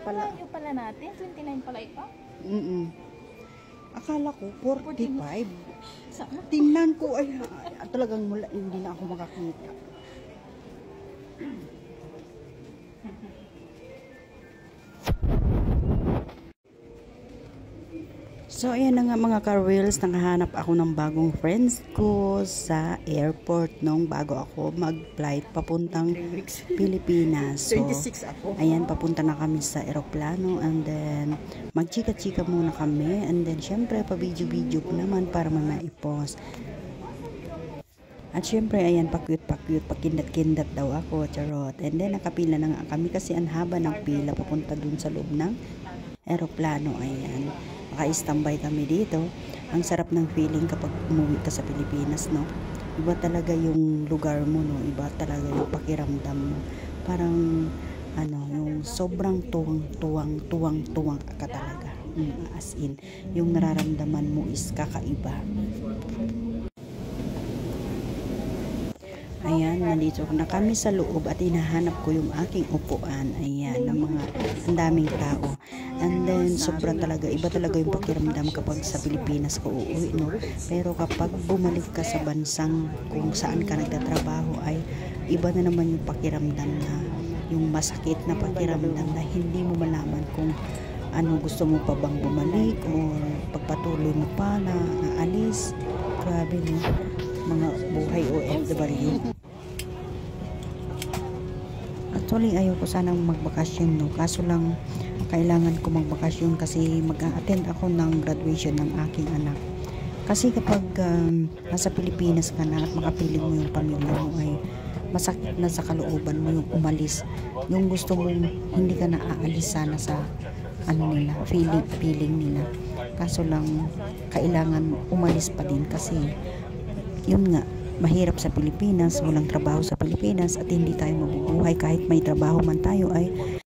pala. Yung pala natin, 29 pala ito. Akala ko 45. Saan? Tingnan ko ay talagang mula hindi na ako makakita. So ayan na nga mga ka-reels, nakahanap ako ng bagong friends ko sa airport nung bago ako mag-flight papuntang Pilipinas. So 26 ako. ayan, papunta na kami sa eroplano and then magchika-chika muna kami and then syempre pa-video-video naman para may maipost. At syempre ayan, pa-cute, pakindat-kindat daw ako, charot. And then nakapila na nga kami kasi ang haba ng pila papunta dun sa loob ng eroplano. Ayan, naka-standby kami dito. Ang sarap ng feeling kapag umuwi ka sa Pilipinas, no? Iba talaga yung lugar mo, no? Iba talaga yung pakiramdam mo. Parang ano, yung sobrang tuwang ka talaga. As in, yung nararamdaman mo is kakaiba. Ayan, nandito na kami sa loob at hinahanap ko yung aking upuan. Ayan, ng mga ang daming tao. And then, sobra talaga, iba talaga yung pakiramdam kapag sa Pilipinas ka uuwi, no? Pero kapag bumalik ka sa bansang kung saan ka nagtatrabaho, ay iba na naman yung pakiramdam na, yung masakit na pakiramdam na hindi mo malaman kung ano, gusto mo pa bang bumalik o pagpatuloy mo pa na aalis. Grabe, no? Mga buhay OFW. Actually, ayoko sanang magbakasyon, no? Kaso lang, kailangan ko magbakasyon kasi mag-a-attend ako ng graduation ng aking anak. Kasi kapag nasa Pilipinas ka na at makapiling mo yung pamilya mo, ay masakit na sa kalooban mo yung umalis. Yung gusto mo, hindi ka na aalis sana sa ano nila, feeling nila. Kaso lang, kailangan umalis pa din kasi yun nga, mahirap sa Pilipinas, walang trabaho sa Pilipinas at hindi tayo mabubuhay kahit may trabaho man tayo ay